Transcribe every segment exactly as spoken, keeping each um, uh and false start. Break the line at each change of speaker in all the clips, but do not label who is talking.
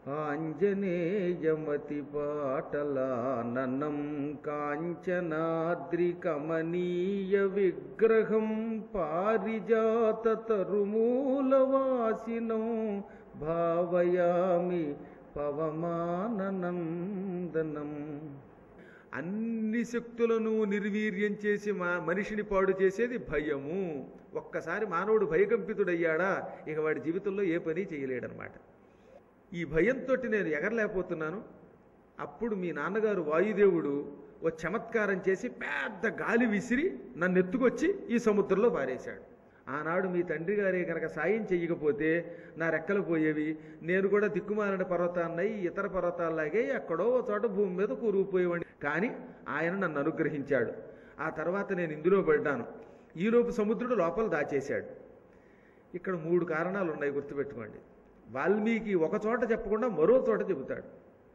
ఆంజనేయమతి పాటలాననం కాంచనాద్రి కమనీయ విగ్రహం పారిజాత తరుమూలవాసినం భావయామి పవమాననందనం. అన్ని శక్తులను నిర్వీర్యం చేసి మా మనిషిని పాడు చేసేది భయము. ఒక్కసారి మానవుడు భయకంపితుడయ్యాడా ఇక వాడి జీవితంలో ఏ పని చేయలేడనమాట. ఈ భయంతో నేను ఎగరలేకపోతున్నాను. అప్పుడు మీ నాన్నగారు వాయుదేవుడు ఓ చమత్కారం చేసి పెద్ద గాలి విసిరి నన్ను ఎత్తుకొచ్చి ఈ సముద్రంలో పారేశాడు. ఆనాడు మీ తండ్రి గారే కనుక సాయం చెయ్యకపోతే నా రెక్కలు పోయేవి, నేను కూడా దిక్కుమాలిన పర్వతాన్నయి ఇతర పర్వతాల్లాగే ఎక్కడో చోట భూమి మీద కూరుకుపోయేవాడిని. కానీ ఆయన నన్ను అనుగ్రహించాడు. ఆ తర్వాత నేను ఇందులో పడ్డాను. ఈలోపు సముద్రుడు లోపల దాచేశాడు. ఇక్కడ మూడు కారణాలు ఉన్నాయి, గుర్తుపెట్టుకోండి. వాల్మీకి ఒక చోట చెప్పకుండా మరో చోట చెబుతాడు.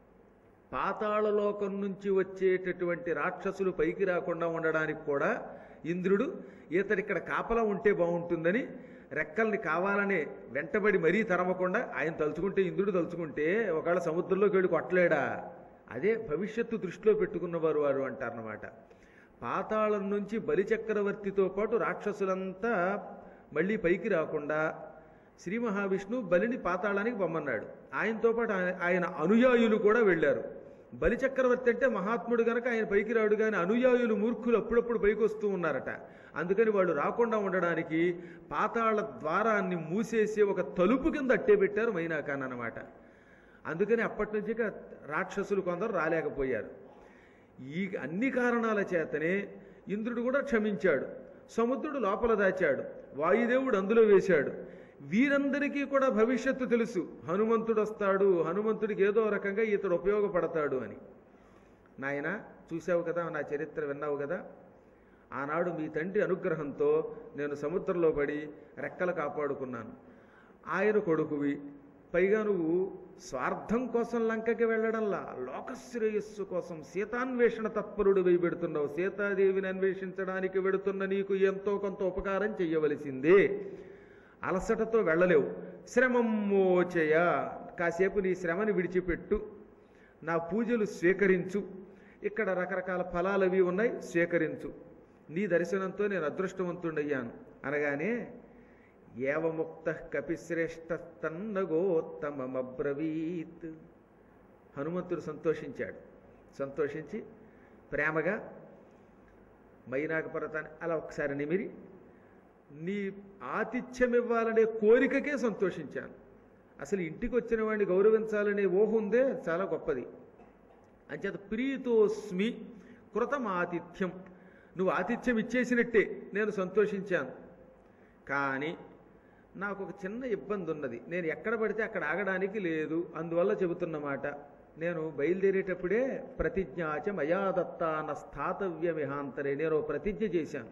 పాతాళలోకం నుంచి వచ్చేటటువంటి రాక్షసులు పైకి రాకుండా ఉండడానికి కూడా ఇంద్రుడు ఇతడిక్కడ కాపలా ఉంటే బాగుంటుందని రెక్కల్ని కావాలనే వెంటబడి మరీ తరమకుండా ఆయన తలుచుకుంటే, ఇంద్రుడు తలుచుకుంటే ఒకవేళ సముద్రంలోకి వెళ్ళి కొట్టలేడా. అదే భవిష్యత్తు దృష్టిలో పెట్టుకున్నవారు వారు అంటారన్నమాట. పాతాళం నుంచి బలిచక్రవర్తితో పాటు రాక్షసులంతా మళ్ళీ పైకి రాకుండా శ్రీ మహావిష్ణువు బలిని పాతాళానికి పొమ్మన్నాడు. ఆయనతో పాటు ఆయన అనుయాయులు కూడా వెళ్ళారు. బలిచక్రవర్తి అంటే మహాత్ముడు గనక ఆయన పైకి రాడు, కానీ అనుయాయులు మూర్ఖులు అప్పుడప్పుడు పైకి వస్తూ ఉన్నారట. అందుకని వాళ్ళు రాకుండా ఉండడానికి పాతాళ ద్వారాన్ని మూసేసి ఒక తలుపు కింద అట్టే పెట్టారు మైనాకాన్ అన్నమాట. అందుకని అప్పటి నుంచి రాక్షసులు కొందరు రాలేకపోయారు. ఈ అన్ని కారణాల చేతనే ఇంద్రుడు కూడా క్షమించాడు. సముద్రుడు లోపల దాచాడు, వాయుదేవుడు అందులో వేశాడు. వీరందరికీ కూడా భవిష్యత్తు తెలుసు, హనుమంతుడు వస్తాడు, హనుమంతుడికి ఏదో రకంగా ఇతడు ఉపయోగపడతాడు అని. నాయన చూసావు కదా, నా చరిత్ర విన్నావు కదా, ఆనాడు మీ తండ్రి అనుగ్రహంతో నేను సముద్రంలో పడి రెక్కలు కాపాడుకున్నాను. ఆయన కొడుకువి, పైగా నువ్వు స్వార్థం కోసం లంకకి వెళ్ళడంలా లోకశ్రేయస్సు కోసం సీతాన్వేషణ తత్పరుడు వెయ్యబెడుతున్నావు. సీతాదేవిని అన్వేషించడానికి వెడుతున్న నీకు ఎంతో కొంత ఉపకారం చెయ్యవలసిందే. అలసటతో వెళ్ళలేవు, శ్రమమ్మోచయ, కాసేపు నీ శ్రమని విడిచిపెట్టు, నా పూజలు స్వీకరించు, ఇక్కడ రకరకాల ఫలాలు అవి ఉన్నాయి, స్వీకరించు, నీ దర్శనంతో నేను అదృష్టవంతుడయ్యాను అనగానే ఏవముక్త కపిశ్రేష్ఠ తన్నగోత్తమబ్రవీత్, హనుమంతుడు సంతోషించాడు. సంతోషించి ప్రేమగా మైనాక పర్వతాన్ని అలా ఒకసారి నిమిరి నీ ఆతిథ్యం ఇవ్వాలనే కోరికకే సంతోషించాను. అసలు ఇంటికి వచ్చిన వాడిని గౌరవించాలనే ఊహ ఉందే చాలా గొప్పది. అంచేత ప్రీతోస్మి కృతం ఆతిథ్యం, నువ్వు ఆతిథ్యం ఇచ్చేసినట్టే నేను సంతోషించాను. కానీ నాకు ఒక చిన్న ఇబ్బంది ఉన్నది, నేను ఎక్కడ పడితే అక్కడ ఆగడానికి లేదు. అందువల్ల చెబుతున్నమాట, నేను బయలుదేరేటప్పుడే ప్రతిజ్ఞాచ మయాదత్తాన స్థాతవ్యమిహాంతరే, నేను ప్రతిజ్ఞ చేశాను,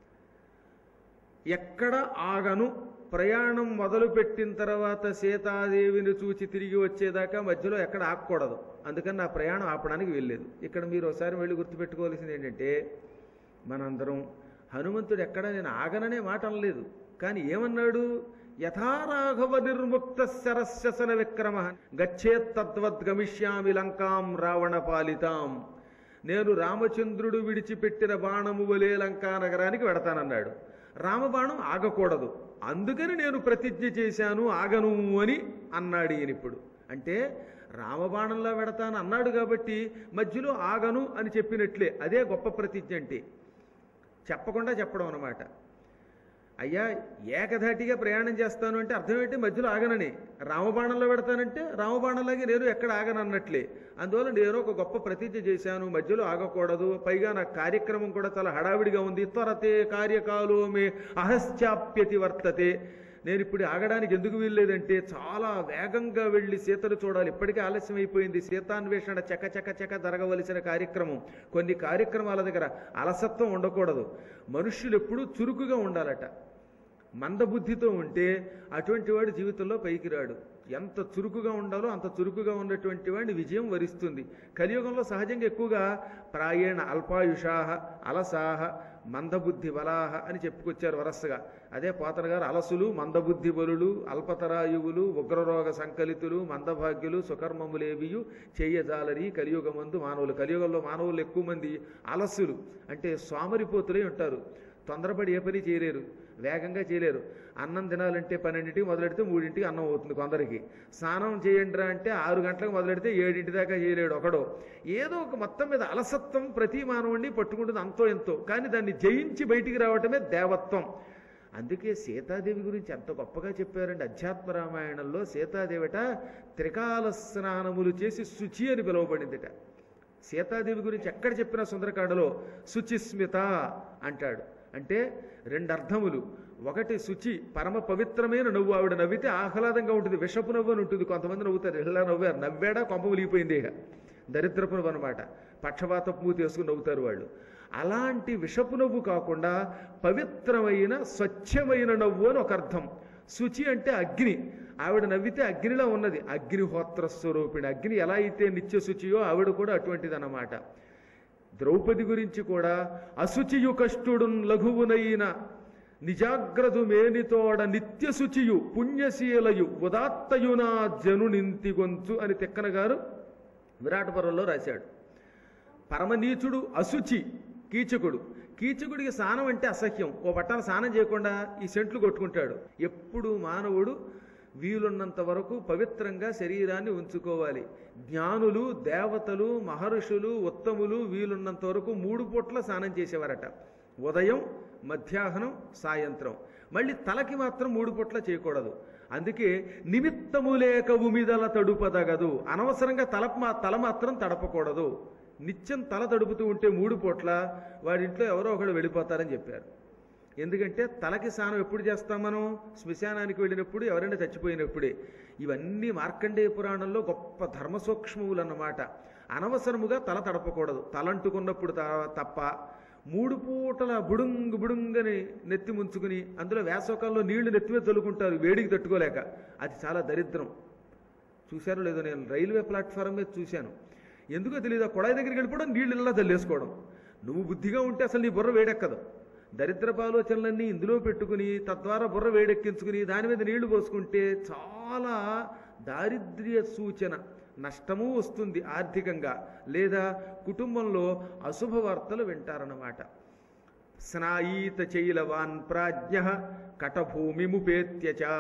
ఎక్కడ ఆగను, ప్రయాణం మొదలుపెట్టిన తర్వాత సీతాదేవిని చూచి తిరిగి వచ్చేదాకా మధ్యలో ఎక్కడ ఆగకూడదు. అందుకని నా ప్రయాణం ఆపడానికి వెళ్ళలేదు. ఇక్కడ మీరు ఒకసారి వెళ్ళి గుర్తుపెట్టుకోవాల్సింది ఏంటంటే, మనందరం హనుమంతుడు ఎక్కడ నేను ఆగననే మాట అనలేదు, కానీ ఏమన్నాడు, యథారాఘవ నిర్ముక్త శరశసన విక్రమ గచ్చేత్ తద్వద్గమిష్యామి లంకాం రావణ పాలితాం, నేను రామచంద్రుడు విడిచిపెట్టిన బాణము వలే లంకా నగరానికి వెడతానన్నాడు. రామబాణం ఆగకూడదు, అందుకని నేను ప్రతిజ్ఞ చేశాను ఆగను అని అన్నాడు ఈయన. ఇప్పుడు అంటే రామబాణంలో వెడతాను అన్నాడు కాబట్టి మధ్యలో ఆగను అని చెప్పినట్లే. అదే గొప్ప ప్రతిజ్ఞ అంటే, చెప్పకుండా చెప్పడం అన్నమాట. అయ్యా ఏకధాటిగా ప్రయాణం చేస్తాను అంటే అర్థం ఏంటి, మధ్యలో ఆగనని. రామబాణంలో పెడతానంటే రామబాణంలాగే నేను ఎక్కడ ఆగనన్నట్లే. అందువల్ల నేను ఒక గొప్ప ప్రతిజ్ఞ చేశాను, మధ్యలో ఆగకూడదు. పైగా నా కార్యక్రమం కూడా చాలా హడావిడిగా ఉంది. త్వరతే కార్యకాలో మే అహశ్చాప్యతి వర్తతే, నేను ఇప్పుడు ఆగడానికి ఎందుకు వీల్లేదంటే చాలా వేగంగా వెళ్ళి సీతను చూడాలి. ఇప్పటికే ఆలస్యం అయిపోయింది. సీతాన్వేషణ చక చక చక జరగవలసిన కార్యక్రమం. కొన్ని కార్యక్రమాల దగ్గర అలసత్వం ఉండకూడదు. మనుష్యులు ఎప్పుడూ చురుకుగా ఉండాలట. మందబుద్ధితో ఉంటే అటువంటి వాడు జీవితంలో పైకి రాడు. ఎంత చురుకుగా ఉండాలో అంత చురుకుగా ఉన్నటువంటి వాడిని విజయం వరిస్తుంది. కలియుగంలో సహజంగా ఎక్కువగా ప్రాయేణ అల్పాయుషాహ అలసాహ మందబుద్ధి బలాహ అని చెప్పుకొచ్చారు వరసగా. అదే పోతన గారు అలసులు, మందబుద్ధి బలులు, అల్పతరాయువులు, ఉగ్రరోగ సంకలితులు, మందభాగ్యులు, సుకర్మములేవియు చెయ్యజాలరి కలియుగమందు మానవులు. కలియుగంలో మానవులు ఎక్కువ మంది అలసులు, అంటే సోమరిపోతులై ఉంటారు. తొందరపడి ఏ పని చేయలేరు, వేగంగా చేయలేరు. అన్నం తినాలంటే పన్నెండింటికి మొదలెడితే మూడింటికి అన్నం అవుతుంది కొందరికి. స్నానం చేయండిరా అంటే ఆరు గంటలకు మొదలెడితే ఏడింటి దాకా చేయలేడు ఒకడో. ఏదో ఒక మొత్తం మీద అలసత్వం ప్రతి మానవుడిని పట్టుకుంటుంది అంతో ఎంతో. కానీ దాన్ని జయించి బయటికి రావటమే దేవత్వం. అందుకే సీతాదేవి గురించి ఎంత గొప్పగా చెప్పారండి. అధ్యాత్మ రామాయణంలో సీతాదేవిట త్రికాల స్నానములు చేసి శుచి అని పిలువబడిందిట. సీతాదేవి గురించి ఎక్కడ చెప్పినా సుందరకాండలో శుచిస్మిత అంటాడు. అంటే రెండు అర్థములు. ఒకటి శుచి, పరమ పవిత్రమైన నవ్వు. ఆవిడ నవ్వితే ఆహ్లాదంగా ఉంటుంది, విషపు నవ్వు అని ఉంటుంది. కొంతమంది నవ్వుతారు, ఇలా నవ్వారు, నవ్వాడా కొంప ములిగిపోయింది. ఇక దరిద్రపు నవ్వు అనమాట, పక్షపాతపు మూతి వేసుకుని నవ్వుతారు వాళ్ళు. అలాంటి విషపు నవ్వు కాకుండా పవిత్రమైన స్వచ్ఛమైన నవ్వు అని ఒక అర్థం. శుచి అంటే అగ్ని. ఆవిడ నవ్వితే అగ్నిలా ఉన్నది, అగ్నిహోత్ర స్వరూపిణి. అగ్ని ఎలా అయితే నిత్య శుచియో ఆవిడ కూడా అటువంటిది అన్నమాట. ద్రౌపది గురించి కూడా అశుచియు కష్టుడు లఘువునైన నిజాగ్రదు మేనితోడ నిత్య శుచియు పుణ్యశీలయు ఉదాత్తయునా జనునింతి గొంచు అని తిక్కన గారు విరాటపురంలో రాశాడు. పరమనీచుడు అశుచి కీచకుడు. కీచకుడికి స్నానం అంటే అసహ్యం. ఓ పట్టాన స్నానం చేయకుండా ఈ సెంట్లు కొట్టుకుంటాడు. ఎప్పుడు మానవుడు వీలున్నంత వరకు పవిత్రంగా శరీరాన్ని ఉంచుకోవాలి. జ్ఞానులు, దేవతలు, మహర్షులు, ఉత్తములు వీలున్నంత వరకు మూడు పూట్ల స్నానం చేసేవారట. ఉదయం, మధ్యాహ్నం, సాయంత్రం. మళ్ళీ తలకి మాత్రం మూడు పూట్ల చేయకూడదు. అందుకే నిమిత్తము లేక ఉమిదల తడుపదగదు. అనవసరంగా తల తల మాత్రం తడపకూడదు. నిత్యం తల తడుపుతూ ఉంటే మూడు పూట్ల వాడింట్లో ఎవరో ఒకడు వెళ్ళిపోతారని చెప్పారు. ఎందుకంటే తలకి స్నానం ఎప్పుడు చేస్తాం మనం? శ్మశానానికి వెళ్ళినప్పుడు, ఎవరైనా చచ్చిపోయినప్పుడే. ఇవన్నీ మార్కండేయ పురాణంలో గొప్ప ధర్మ సూక్ష్మములు అన్నమాట. అనవసరముగా తల తడపకూడదు. తలంటుకున్నప్పుడు తప్ప. మూడు పూటల బుడుంగు బుడుంగని నెత్తి ముంచుకుని, అందులో వేసవకాలంలో నీళ్లు నెత్తిమే చల్లుకుంటారు వేడికి తట్టుకోలేక. అది చాలా దరిద్రం. చూశారో లేదో, నేను రైల్వే ప్లాట్ఫారం మీద చూశాను. ఎందుకో తెలియదు, ఆ కొడాయి దగ్గరికి వెళ్ళిపోవడం, నీళ్ళు ఇలా చల్లేసుకోవడం. నువ్వు బుద్ధిగా ఉంటే అసలు నీ బుర్ర వేడెక్కదు. దరిద్రపు ఆలోచనలన్నీ ఇందులో పెట్టుకుని తద్వారా బుర్ర వేడెక్కించుకుని దాని మీద నీళ్లు పోసుకుంటే చాలా దారిద్ర్య సూచన. నష్టము వస్తుంది ఆర్థికంగా, లేదా కుటుంబంలో అశుభ వార్తలు వింటారన్నమాట. స్నాయీత చైలవాన్ ప్రాజ్ఞ కటభూమిముపేత్యచ.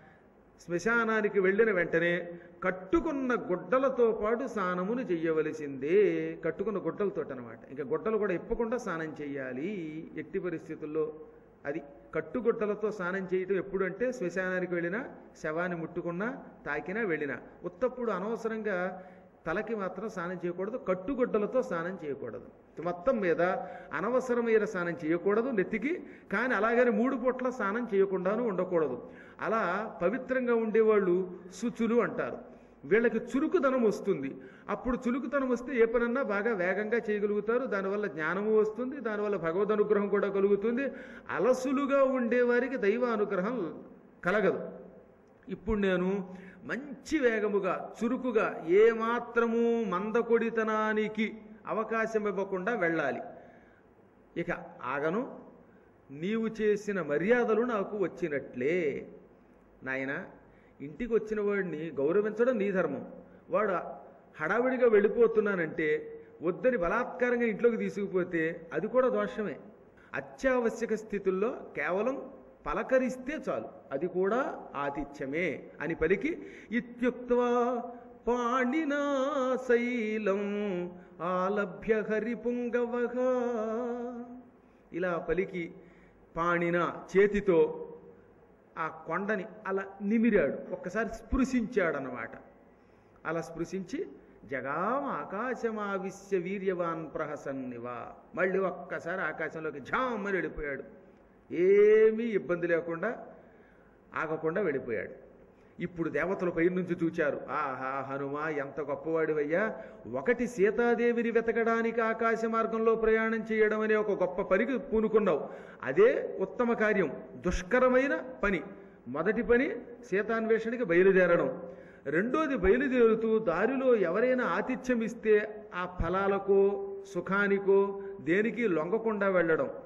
శ్మశానానికి వెళ్ళిన వెంటనే కట్టుకున్న గుడ్డలతో పాటు స్నానమును చెయ్యవలసిందే. కట్టుకున్న గుడ్డలతో అనమాట. ఇంకా గుడ్డలు కూడా ఇప్పకుండా స్నానం చెయ్యాలి ఎట్టి పరిస్థితుల్లో. అది కట్టుగుడ్డలతో స్నానం చేయటం ఎప్పుడంటే శ్మశానానికి వెళ్ళినా, శవాన్ని ముట్టుకున్నా, తాకినా, వెళ్ళినా. ఉత్తప్పుడు అనవసరంగా తలకి మాత్రం స్నానం చేయకూడదు, కట్టుగుడ్డలతో స్నానం చేయకూడదు. మొత్తం మీద అనవసరమైన స్నానం చేయకూడదు నెత్తికి. కానీ అలాగని మూడు పూట్ల స్నానం చేయకుండాను ఉండకూడదు. అలా పవిత్రంగా ఉండేవాళ్ళు శుచులు అంటారు. వీళ్ళకి చురుకుదనం వస్తుంది. అప్పుడు చురుకుతనం వస్తే ఏ పనన్నా బాగా వేగంగా చేయగలుగుతారు. దానివల్ల జ్ఞానము వస్తుంది, దానివల్ల భగవద్ అనుగ్రహం కూడా కలుగుతుంది. అలసులుగా ఉండేవారికి దైవ అనుగ్రహం కలగదు. ఇప్పుడు నేను మంచి వేగముగా, చురుకుగా, ఏమాత్రము మందకొడితనానికి అవకాశం ఇవ్వకుండా వెళ్ళాలి. ఇక ఆగను, నీవు చేసిన మర్యాదలు నాకు వచ్చినట్లే. నాయన, ఇంటికి వచ్చిన వాడిని గౌరవించడం నీ ధర్మం. వాడు హడావిడిగా వెళ్ళిపోతున్నానంటే వద్దని బలాత్కారంగా ఇంట్లోకి తీసుకుపోతే అది కూడా దోషమే. అత్యావశ్యక స్థితుల్లో కేవలం పలకరిస్తే చాలు, అది కూడా ఆతిథ్యమే అని పలికి ఇత్యుక్త్వా పాణినా శైలం ఆలభ్య హరిపుంగవః. ఇలా పలికి పాణిన చేతితో ఆ కొండని అలా నిమిరాడు, ఒక్కసారి స్పృశించాడనమాట. అలా స్పృశించి జగామ ఆకాశమావిశ్య వీర్యవాన్ ప్రహసన్నివా, మళ్ళీ ఒక్కసారి ఆకాశంలోకి ఝామ్మని వెళ్ళిపోయాడు. ఏమీ ఇబ్బంది లేకుండా ఆగకుండా వెళ్ళిపోయాడు. ఇప్పుడు దేవతలు పై నుంచి చూచారు. ఆహా హనుమా, ఎంత గొప్పవాడివయ్యా! ఒకటి సీతాదేవిని వెతకడానికి ఆకాశ మార్గంలో ప్రయాణం చేయడం అనే ఒక గొప్ప పనికి పూనుకున్నావు. అదే ఉత్తమ కార్యం, దుష్కరమైన పని. మొదటి పని సీతాన్వేషణకి బయలుదేరడం. రెండోది, బయలుదేరుతూ దారిలో ఎవరైనా ఆతిథ్యం ఇస్తే ఆ ఫలాలకో సుఖానికో దేనికి లొంగకుండా వెళ్ళడం.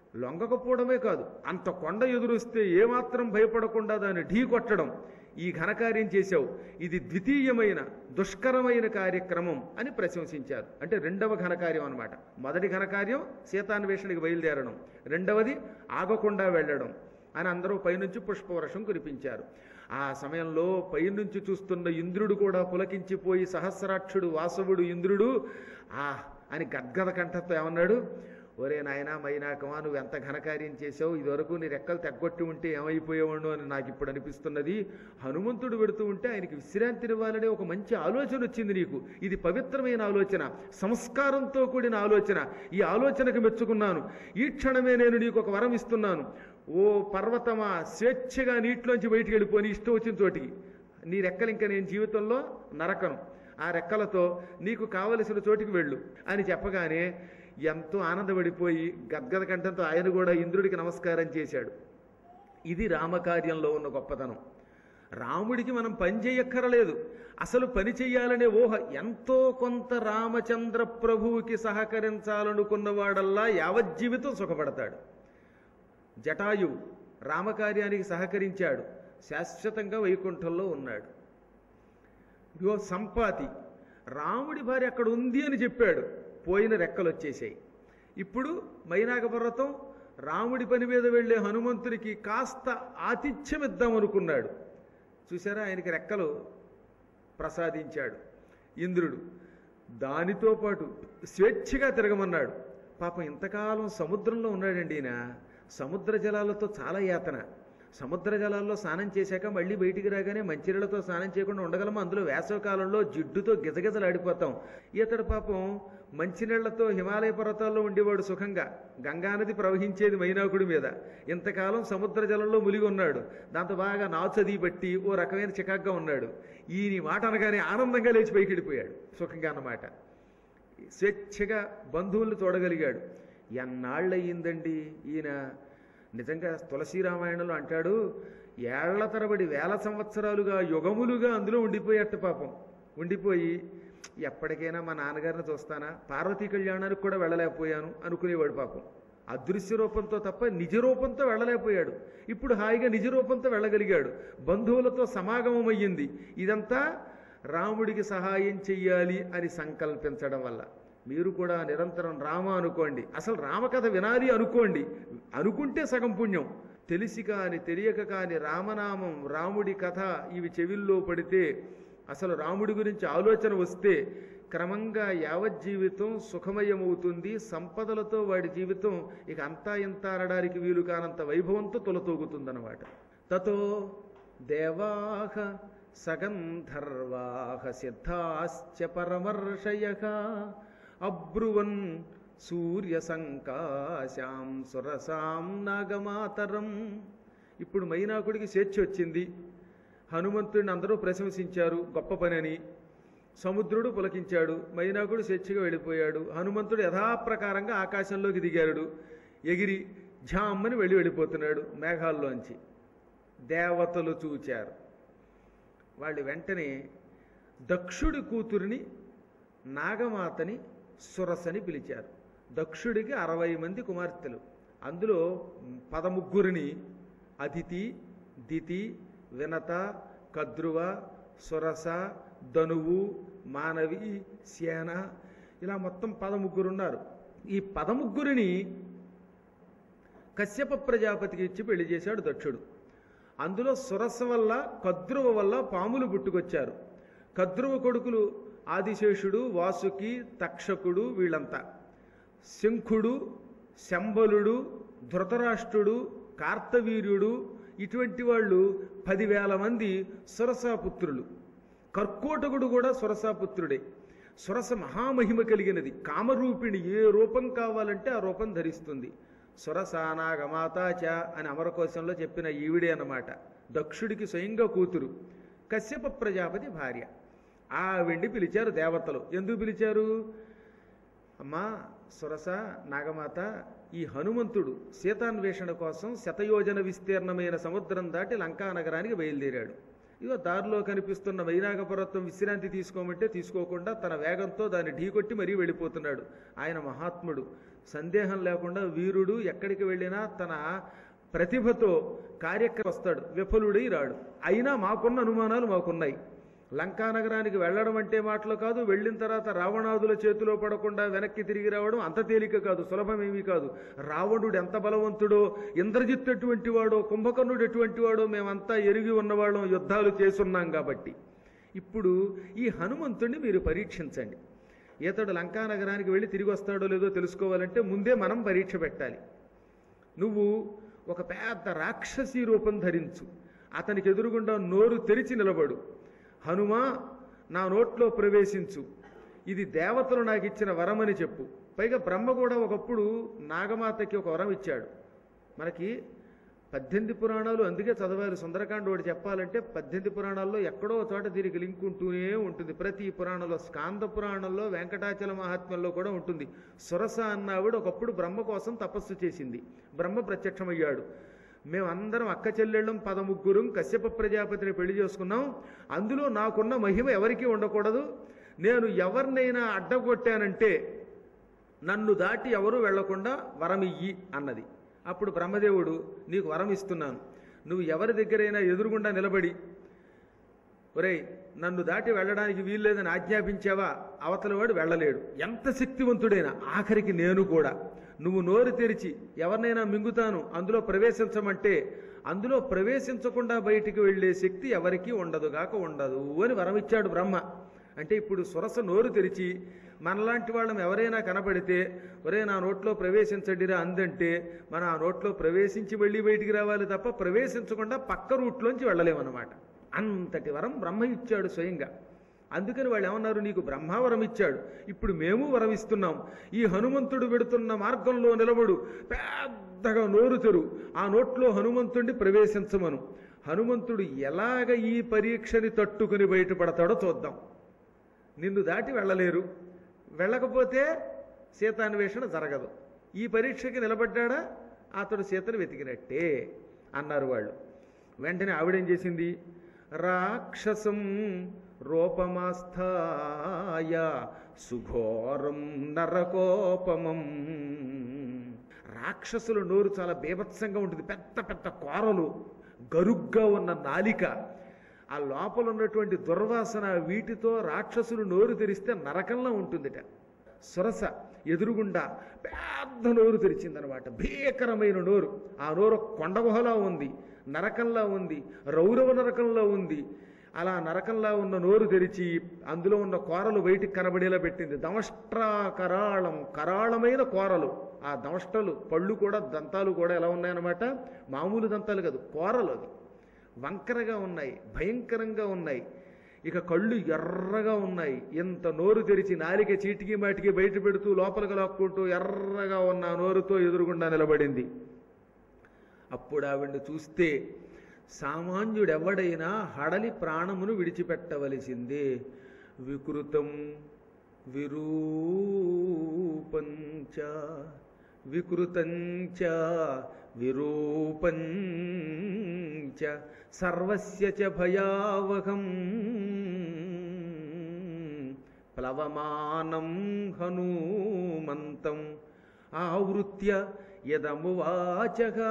లొంగకపోవడమే కాదు, అంత కొండ ఎదురొస్తే ఏమాత్రం భయపడకుండా దాన్ని ఢీ కొట్టడం, ఈ ఘనకార్యం చేశావు, ఇది ద్వితీయమైన దుష్కరమైన కార్యక్రమం అని ప్రశంసించారు. అంటే రెండవ ఘనకార్యం అన్నమాట. మొదటి ఘనకార్యం సీతాన్వేషణకి బయలుదేరడం, రెండవది ఆగకుండా వెళ్ళడం అని అందరూ పైనుంచి పుష్పవర్షం కురిపించారు. ఆ సమయంలో పైనుంచి చూస్తున్న ఇంద్రుడు కూడా పులకించిపోయి సహస్రాక్షుడు వాసవుడు ఇంద్రుడు ఆ అని గద్గద కంఠంతో ఏమన్నాడు, ఒరే నాయనా మైనాకమా, నువ్వు ఎంత ఘనకార్యం చేసావు, ఇదివరకు నీ రెక్కలు తెగ్గొట్టి ఉంటే ఏమైపోయేవాడు అని నాకు ఇప్పుడు అనిపిస్తున్నది. హనుమంతుడు పెడుతూ ఉంటే ఆయనకి విశ్రాంతినివ్వాలనే ఒక మంచి ఆలోచన వచ్చింది నీకు. ఇది పవిత్రమైన ఆలోచన, సంస్కారంతో కూడిన ఆలోచన. ఈ ఆలోచనకు మెచ్చుకున్నాను. ఈ క్షణమే నేను నీకు ఒక వరం ఇస్తున్నాను. ఓ పర్వతమా, స్వేచ్ఛగా నీటిలోంచి బయటికి వెళ్ళిపోని ఇష్టం వచ్చిన చోటికి. నీ రెక్కలు ఇంకా నేను జీవితంలో నరకను, ఆ రెక్కలతో నీకు కావలసిన చోటికి వెళ్ళు అని చెప్పగానే ఎంతో ఆనందపడిపోయి గద్గద కంఠంతో ఆయన కూడా ఇంద్రుడికి నమస్కారం చేశాడు. ఇది రామకార్యంలో ఉన్న గొప్పతనం. రాముడికి మనం పని చేయక్కరలేదు, అసలు పని చెయ్యాలనే ఊహ. ఎంతో కొంత రామచంద్ర ప్రభువుకి సహకరించాలనుకున్నవాడల్లా యావజ్జీవితం సుఖపడతాడు. జటాయువు రామకార్యానికి సహకరించాడు, శాశ్వతంగా వైకుంఠంలో ఉన్నాడు. ఇగో సంపాతి రాముడి భార్య అక్కడ ఉంది అని చెప్పాడు, పోయిన రెక్కలు వచ్చేసాయి. ఇప్పుడు మైనాక పర్వతం రాముడి పని మీద వెళ్ళే హనుమంతుడికి కాస్త ఆతిథ్యం ఇద్దామనుకున్నాడు. చూసారా, ఆయనకి రెక్కలు ప్రసాదించాడు ఇంద్రుడు. దానితో పాటు స్వేచ్ఛగా తిరగమన్నాడు. పాపం ఇంతకాలం సముద్రంలో ఉన్నాడండి ఈయన. సముద్ర జలాలతో చాలా యాతన. సముద్ర జలాల్లో స్నానం చేశాక మళ్ళీ బయటికి రాగానే మంచినీళ్ళతో స్నానం చేయకుండా ఉండగలమా? అందులో వేసవకాలంలో జిడ్డుతో గిజగిజలాడిపోతాం. ఇతడు పాపం మంచినీళ్లతో హిమాలయ పర్వతాల్లో ఉండేవాడు సుఖంగా. గంగానది ప్రవహించేది మైనాకుడి మీద. ఇంతకాలం సముద్ర జలంలో ములిగి ఉన్నాడు. దాంతో బాగా నాచది బట్టి ఓ రకమైన చికాగ్గా ఉన్నాడు. ఈయన మాట అనగానే ఆనందంగా లేచి పైకి వెళ్ళిపోయాడు సుఖంగా అన్నమాట. స్వేచ్ఛగా బంధువుల్ని చూడగలిగాడు. ఎన్నాళ్ళయిందండి ఈయన. నిజంగా తులసి రామాయణంలో అంటాడు, ఏళ్ల తరబడి వేల సంవత్సరాలుగా యుగములుగా అందులో ఉండిపోయేట పాపం. ఉండిపోయి ఎప్పటికైనా మా నాన్నగారిని చూస్తానా, పార్వతీ కళ్యాణానికి కూడా వెళ్ళలేకపోయాను అనుకునేవాడు పాపం. అదృశ్య రూపంతో తప్ప నిజ రూపంతో వెళ్ళలేకపోయాడు. ఇప్పుడు హాయిగా నిజ రూపంతో వెళ్ళగలిగాడు. బంధువులతో సమాగమం అయ్యింది. ఇదంతా రాముడికి సహాయం చెయ్యాలి అని సంకల్పించడం వల్ల. మీరు కూడా నిరంతరం రామ అనుకోండి, అసలు రామకథ వినాలి అనుకోండి. అనుకుంటే సగం పుణ్యం. తెలిసి కాని తెలియక కాని రామనామం, రాముడి కథ ఇవి చెవిల్లో పడితే, అసలు రాముడి గురించి ఆలోచన వస్తే క్రమంగా యావజ్జీవితం సుఖమయమవుతుంది. సంపదలతో వాడి జీవితం ఇక అంతా ఇంత అనడానికి వీలు కానంత వైభవంతో తొలతూగుతుందన్నమాట. తతో దేవాహ సగంధర్వాహ సిద్ధాశ్చ పరమర్షయః అబ్రువన్ సూర్య సంకాశాం సురసాం నాగమాతరం. ఇప్పుడు మైనాకుడికి స్వేచ్ఛ వచ్చింది. హనుమంతుడిని అందరూ ప్రశంసించారు గొప్ప పని అని. సముద్రుడు పులకించాడు. మైనాకుడు స్వేచ్ఛగా వెళ్ళిపోయాడు. హనుమంతుడు యథాప్రకారంగా ఆకాశంలోకి దిగాడు. ఎగిరి ఝామ్మని వెళ్ళి వెళ్ళిపోతున్నాడు మేఘాల్లోంచి. దేవతలు చూచారు. వాళ్ళు వెంటనే దక్షుడి కూతురిని నాగమాతని సురసని పిలిచారు. దక్షుడికి అరవై మంది కుమార్తెలు. అందులో పదముగ్గురిని అదితి, దితి, వినత, కద్రువ, సురస, ధనువు, మానవి, సేన, ఇలా మొత్తం పదముగ్గురు ఉన్నారు. ఈ పదముగ్గురిని కశ్యప ప్రజాపతికి ఇచ్చి పెళ్లి చేశాడు దక్షుడు. అందులో సురస వల్ల, కద్రువ వల్ల పాములు పుట్టుకొచ్చారు. కద్రువ కొడుకులు ఆదిశేషుడు, వాసుకి, తక్షకుడు, వీళ్ళంతా. శంఖుడు, శంబలుడు, ధృతరాష్ట్రుడు, కార్తవీర్యుడు, ఇటువంటి వాళ్ళు పదివేల మంది సురసాపుత్రులు. కర్కోటకుడు కూడా సురసాపుత్రుడే. సురస మహామహిమ కలిగినది. కామరూపిణి, ఏ రూపం కావాలంటే ఆ రూపం ధరిస్తుంది. సురసానాగమాతాచ అని అమరకోశంలో చెప్పిన ఈవిడే అన్నమాట. దక్షుడికి స్వయంగా కూతురు, కశ్యప ప్రజాపతి భార్య. ఆవిడ్ని పిలిచారు దేవతలు. ఎందుకు పిలిచారు? అమ్మా సురస, నాగమాత, ఈ హనుమంతుడు సీతాన్వేషణ కోసం శతయోజన విస్తీర్ణమైన సముద్రం దాటి లంకా నగరానికి బయలుదేరాడు. ఇగో దారిలో కనిపిస్తున్న వైనాగ పర్వతం విశ్రాంతి తీసుకోమంటే తీసుకోకుండా తన వేగంతో దాన్ని ఢీకొట్టి మరీ వెళ్ళిపోతున్నాడు. ఆయన మహాత్ముడు, సందేహం లేకుండా వీరుడు, ఎక్కడికి వెళ్ళినా తన ప్రతిభతో కార్యక్రమం వస్తాడు, విఫలుడై రాడు. అయినా మాకున్న అనుమానాలు మాకున్నాయి. లంకానగరానికి వెళ్ళడం అంటే మాటలు కాదు, వెళ్ళిన తర్వాత రావణాదుల చేతిలో పడకుండా వెనక్కి తిరిగి రావడం అంత తేలిక కాదు, సులభమేమీ కాదు. రావణుడు ఎంత బలవంతుడో, ఇంద్రజిత్తు ఎటువంటి వాడో, కుంభకర్ణుడు ఎటువంటి వాడో మేమంతా ఎరిగి ఉన్నవాళ్ళం, యుద్ధాలు చేసున్నాం. కాబట్టి ఇప్పుడు ఈ హనుమంతుడిని మీరు పరీక్షించండి. ఇతడు లంకానగరానికి వెళ్ళి తిరిగి వస్తాడో లేదో తెలుసుకోవాలంటే ముందే మనం పరీక్ష పెట్టాలి. నువ్వు ఒక పెద్ద రాక్షసీ రూపం ధరించు, అతనికి ఎదురుగుండా నోరు తెరిచి నిలబడు. హనుమా, నా నోట్లో ప్రవేశించు, ఇది దేవతలు నాకు ఇచ్చిన వరం అని చెప్పు. పైగా బ్రహ్మ కూడా ఒకప్పుడు నాగమాతకి ఒక వరం ఇచ్చాడు. మనకి పద్దెనిమిది పురాణాలు అందుకే చదవాలి. సుందరకాండ ఒకటి చెప్పాలంటే పద్దెనిమిది పురాణాల్లో ఎక్కడో చోట దీనికి లింక్ ఉంటూనే ఉంటుంది. ప్రతి పురాణంలో, స్కాంద పురాణంలో, వెంకటాచల మహాత్మ్యంలో కూడా ఉంటుంది. సురస అన్నావిడ ఒకప్పుడు బ్రహ్మ కోసం తపస్సు చేసింది, బ్రహ్మ ప్రత్యక్షమయ్యాడు. మేమందరం అక్క చెల్లెళ్ళం పదముగ్గురం కశ్యప ప్రజాపతిని పెళ్లి చేసుకున్నాం. అందులో నాకున్న మహిమ ఎవరికీ ఉండకూడదు. నేను ఎవరినైనా అడ్డగొట్టానంటే నన్ను దాటి ఎవరూ వెళ్లకుండా వరమియ్యి అన్నది. అప్పుడు బ్రహ్మదేవుడు, నీకు వరం ఇస్తున్నాను, నువ్వు ఎవరి దగ్గరైనా ఎదురుగుండా నిలబడి, ఒరేయ్ నన్ను దాటి వెళ్ళడానికి వీల్లేదని ఆజ్ఞాపించావా, అవతలవాడు వెళ్ళలేడు, ఎంత శక్తివంతుడైనా. ఆఖరికి నేను కూడా నువ్వు నోరు తెరిచి ఎవరినైనా మింగుతాను, అందులో ప్రవేశించమంటే అందులో ప్రవేశించకుండా బయటికి వెళ్ళే శక్తి ఎవరికీ ఉండదుగాక ఉండదు అని వరమిచ్చాడు బ్రహ్మ. అంటే ఇప్పుడు సురస నోరు తెరిచి మనలాంటి వాళ్ళం ఎవరైనా కనపడితే, ఒరే నా నోట్లో ప్రవేశించడిరా అందంటే మన ఆ నోట్లో ప్రవేశించి వెళ్ళి బయటికి రావాలి తప్ప ప్రవేశించకుండా పక్క రూట్లోంచి వెళ్ళలేమన్నమాట. అంతటి వరం బ్రహ్మ ఇచ్చాడు స్వయంగా. అందుకని వాళ్ళు ఏమన్నారు, నీకు బ్రహ్మ వరం ఇచ్చాడు, ఇప్పుడు మేము వరం ఇస్తున్నాం. ఈ హనుమంతుడు వెడుతున్న మార్గంలో నిలబడు, పెద్దగా నోరు తెరు, ఆ నోట్లో హనుమంతుడిని ప్రవేశించమను. హనుమంతుడు ఎలాగ ఈ పరీక్షని తట్టుకుని బయటపడతాడో చూద్దాం. నిన్ను దాటి వెళ్ళలేరు, వెళ్ళకపోతే సీతాన్వేషణ జరగదు. ఈ పరీక్షకి నిలబడ్డా అతడు సీతను వెతికినట్టే అన్నారు వాళ్ళు. వెంటనే ఆవిడేం చేసింది, రాక్షసం రూపమాస్థాయ సుఘోరం నరకోపమం. రాక్షసుల నోరు చాలా బీభత్సంగా ఉంటుంది, పెద్ద పెద్ద కోరలు, గరుగ్గా ఉన్న నాలిక, ఆ లోపల ఉన్నటువంటి దుర్వాసన, వీటితో రాక్షసులు నోరు తెరిస్తే నరకంలా ఉంటుందిట. సురస ఎదురుగుండా పెద్ద నోరు తెరిచిందనమాట, భీకరమైన నోరు. ఆ నోరు కొండగుహలా ఉంది, నరకంలా ఉంది, రౌరవ నరకంలో ఉంది. అలా నరకంలా ఉన్న నోరు తెరిచి అందులో ఉన్న కోరలు బయటికి కనబడేలా పెట్టింది. దంష్ట్రాకరాళం, కరాళమైన కోరలు. ఆ దంష్టలు, పళ్ళు కూడా, దంతాలు కూడా ఎలా ఉన్నాయన్నమాట, మామూలు దంతాలు కాదు, కోరలు. అవి వంకరగా ఉన్నాయి, భయంకరంగా ఉన్నాయి. ఇక కళ్ళు ఎర్రగా ఉన్నాయి. ఎంత నోరు తెరిచి నాలిక చీటికి మాటికి బయట పెడుతూ లోపలికి లాక్కుంటూ ఎర్రగా ఉన్న నోరుతో ఎదురుగుండా నిలబడింది. అప్పుడు ఆవిడ్ని చూస్తే సామాన్యుడెవడైనా హడలి ప్రాణమును విడిచిపెట్టవలసిందే. వికృతం విరూపంచ వికృతంచ విరూపంచ సర్వస్య చ భయావహం ప్లవమానం హనుమంతం ఆవృత్య యదమువాచగా.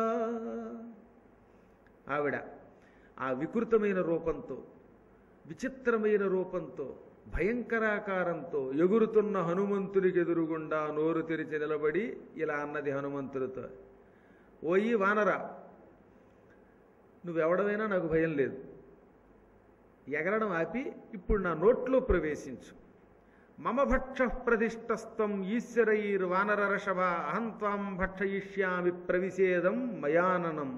ఆవిడ ఆ వికృతమైన రూపంతో, విచిత్రమైన రూపంతో, భయంకరాకారంతో ఎగురుతున్న హనుమంతుడికి ఎదురుగుండా నోరు తెరిచి నిలబడి ఇలా అన్నది హనుమంతుడితో, ఓయి వానరా, నువ్వెవడమైనా నాకు భయం లేదు, ఎగరడం ఆపి ఇప్పుడు నా నోట్లో ప్రవేశించు. మమ భక్ష ప్రతిష్టస్థం ఈశ్వరైర్ వానరరషభ అహంత్వాం భక్షయిష్యామి ప్రవిశేదం మయాననం.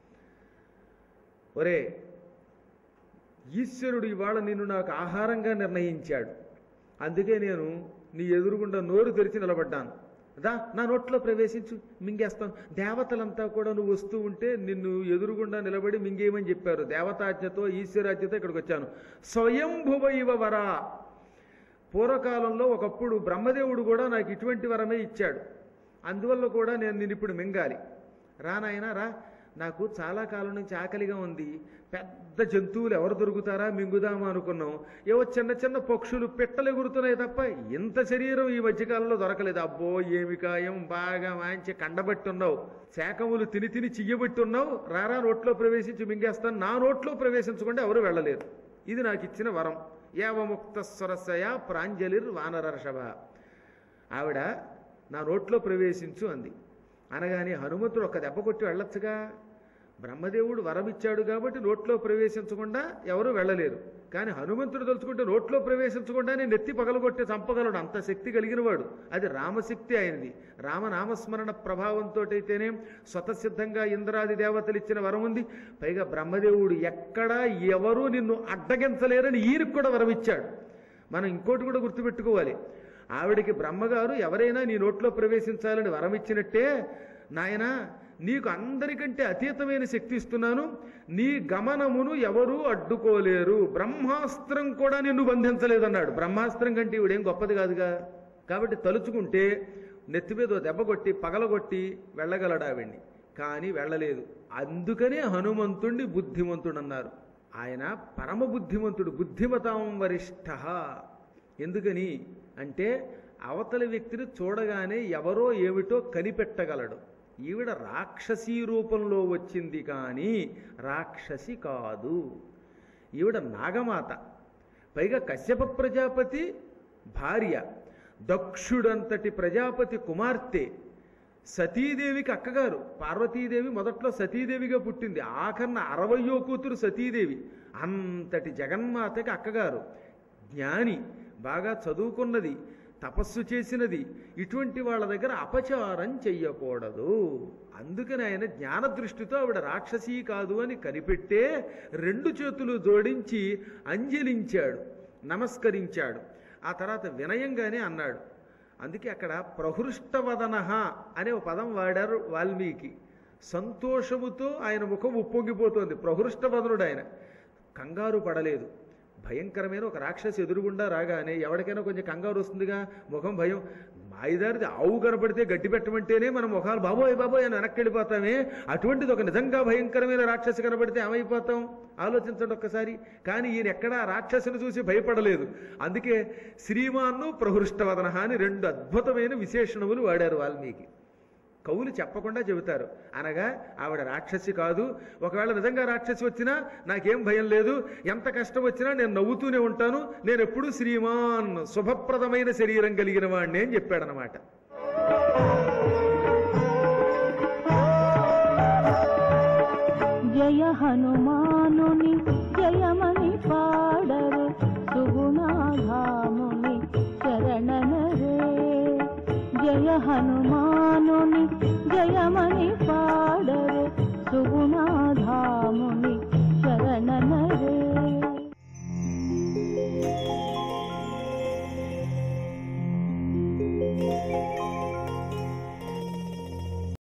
ఒరే, ఈశ్వరుడు ఇవాళ నిన్ను నాకు ఆహారంగా నిర్ణయించాడు, అందుకే నేను నీ ఎదురుగుండా నోరు తెరిచి నిలబడ్డాను. దా నా నోట్లో ప్రవేశించు, మింగేస్తాను. దేవతలంతా కూడా నువ్వు వస్తూ ఉంటే నిన్ను ఎదురుగుండా నిలబడి మింగేయమని చెప్పారు. దేవతాజ్ఞతో, ఈశ్వరాజ్ఞతో ఇక్కడికి వచ్చాను. స్వయంభువ ఇవ వరా. పూర్వకాలంలో ఒకప్పుడు బ్రహ్మదేవుడు కూడా నాకు ఇటువంటి వరమే ఇచ్చాడు, అందువల్ల కూడా నేను నిన్ను ఇప్పుడు మింగాలి. రా నాయనా రా, నాకు చాలా కాలం నుంచి ఆకలిగా ఉంది, పెద్ద జంతువులు ఎవరు దొరుకుతారా మింగుదామా అనుకున్నాం. ఏవో చిన్న చిన్న పక్షులు పిట్టలు ఎగురుతున్నాయి తప్ప ఇంత శరీరం ఈ మధ్యకాలంలో దొరకలేదు. అబ్బో ఏమి కాయం, బాగా మంచి కండబట్టున్నావు, శాఖములు తిని తిని చియ్యబెట్టున్నావు, రారా నోట్లో ప్రవేశించి మింగేస్తాను. నా నోట్లో ప్రవేశించకుండా ఎవరు వెళ్ళలేరు. ఇది నాకు ఇచ్చిన వరం. ఏవముక్త స్వరసయ ప్రాంజలిర్ వానరర్షభ. ఆవిడ నా నోట్లో ప్రవేశించు అంది. అనగానే హనుమంతుడు ఒక దెబ్బ కొట్టి వెళ్ళొచ్చుగా. బ్రహ్మదేవుడు వరం ఇచ్చాడు కాబట్టి నోట్లో ప్రవేశించకుండా ఎవరు వెళ్ళలేరు. కానీ హనుమంతుడు తలుచుకుంటే నోట్లో ప్రవేశించకుండానే నెత్తి పగలగొట్టి చంపగలడు, అంత శక్తి కలిగిన వాడు. అది రామశక్తి ఆయనది. రామనామస్మరణ ప్రభావంతో అయితేనే స్వతసిద్ధంగా ఇంద్రాది దేవతలు ఇచ్చిన వరం ఉంది. పైగా బ్రహ్మదేవుడు ఎక్కడా ఎవరూ నిన్ను అడ్డగించలేరని ఈయనకు కూడా వరం ఇచ్చాడు. మనం ఇంకోటి కూడా గుర్తుపెట్టుకోవాలి. ఆవిడికి బ్రహ్మగారు ఎవరైనా నీ నోట్లో ప్రవేశించాలని వరం ఇచ్చినట్టే, నాయనా నీకు అందరికంటే అతీతమైన శక్తి ఇస్తున్నాను, నీ గమనమును ఎవరూ అడ్డుకోలేరు, బ్రహ్మాస్త్రం కూడా నిన్ను బంధించలేదన్నాడు. బ్రహ్మాస్త్రం కంటే ఇవిడేం గొప్పది కాదుగా. కాబట్టి తలుచుకుంటే నెత్తి మీద దెబ్బ కొట్టి పగలగొట్టి వెళ్ళగలడు ఆవిడ్ని. కానీ వెళ్ళలేదు. అందుకనే హనుమంతుణ్ణి బుద్ధిమంతుడు అన్నారు. ఆయన పరమ బుద్ధిమంతుడు, బుద్ధిమతాం వరిష్ఠ. ఎందుకని అంటే అవతలి వ్యక్తిని చూడగానే ఎవరో ఏమిటో కనిపెట్టగలడు. ఈవిడ రాక్షసీ రూపంలో వచ్చింది కానీ రాక్షసి కాదు. ఈవిడ నాగమాత, పైగా కశ్యప ప్రజాపతి భార్య, దక్షుడంతటి ప్రజాపతి కుమార్తె, సతీదేవికి అక్కగారు. పార్వతీదేవి మొదట్లో సతీదేవిగా పుట్టింది, ఆఖరణ అరవయో కూతురు సతీదేవి. అంతటి జగన్మాతకి అక్కగారు, జ్ఞాని, బాగా చదువుకున్నది, తపస్సు చేసినది. ఇటువంటి వాళ్ళ దగ్గర అపచారం చెయ్యకూడదు. అందుకని ఆయన జ్ఞానదృష్టితో ఆవిడ రాక్షసీ కాదు అని కనిపెట్టే రెండు చేతులు జోడించి అంజలించాడు, నమస్కరించాడు. ఆ తర్వాత వినయంగానే అన్నాడు. అందుకే అక్కడ ప్రహృష్టవదన అనే ఒక పదం వాడారు వాల్మీకి. సంతోషముతో ఆయన ముఖం ఉప్పొంగిపోతోంది. ప్రహృష్టవదనుడు ఆయన, కంగారు పడలేదు. భయంకరమైన ఒక రాక్షసి ఎదురుగుండా రాగానే ఎవరికైనా కొంచెం కంగారు వస్తుందిగా, ముఖం భయం. మాయిదారిది ఆవు కనపడితే గడ్డి పెట్టమంటేనే మనం ముఖాలు బాబోయ్ బాబోయ్ అని వెనక్కి వెళ్ళిపోతామే. అటువంటిది ఒక నిజంగా భయంకరమైన రాక్షసి కనపడితే ఏమైపోతాం ఆలోచించండి ఒక్కసారి. కానీ ఈయన ఎక్కడా రాక్షసుని చూసి భయపడలేదు. అందుకే శ్రీమాన్ను ప్రహృష్టవదన అని రెండు అద్భుతమైన విశేషణములు వాడారు వాల్మీకి. కవులు చెప్పకుండా చెబుతారు. అనగా ఆవిడ రాక్షసి కాదు. ఒకవేళ నిజంగా రాక్షసి వచ్చినా నాకేం భయం లేదు, ఎంత కష్టం వచ్చినా నేను నవ్వుతూనే ఉంటాను, నేను ఎప్పుడూ శ్రీమాన్ శుభప్రదమైన శరీరం కలిగిన వాడిని అని చెప్పాడనమాట.
జయ హనుమానుని జయమని పాడరు సుగుణాధాముని శరణనరే. జయ హనుమానుని జయమని పాడరు సుగుణాధాముని